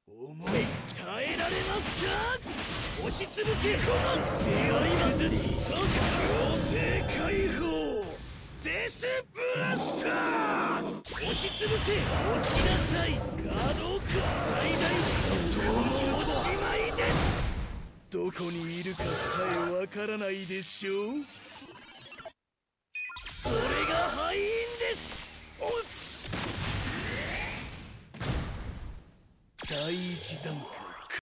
思い耐えられますか。押しつぶせ。この癖ありますそうか。強制解放デスブラスター。押しつぶせ。落ちなさい。ガードを最大もうおしまいです。どこにいるかさえわからないでしょう。それが敗因です。おっ第一段階